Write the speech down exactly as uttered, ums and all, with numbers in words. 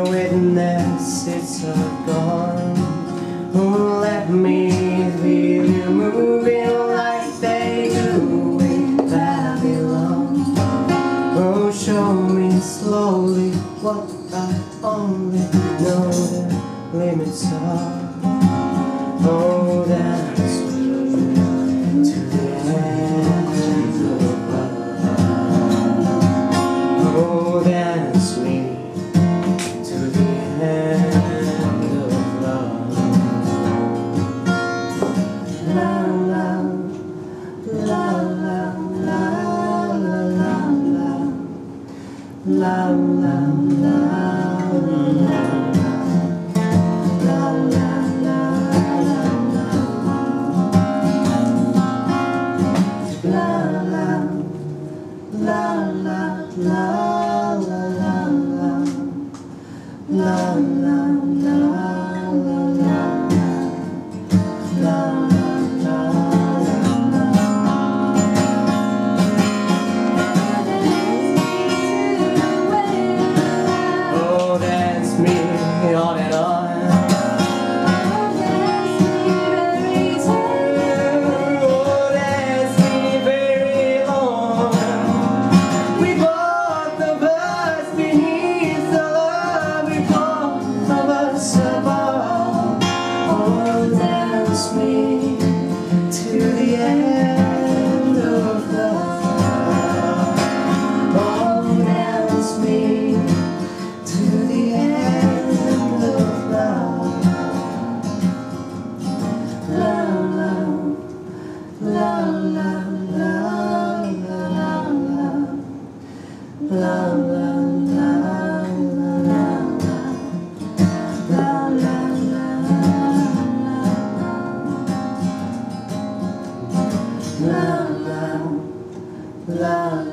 a witness, it's all gone. Oh, let me feel you moving like they do in Babylon. Oh, show me slowly what I only know the limits are. Oh, dance me to the end of love. Oh, dance me to the end of love. La la la la la la la la la la. Oh, dance me on and on. Me to the end of love. Oh, dance me to the end of love. Love, love, love, love, love, love, love, love, love, love, love, love.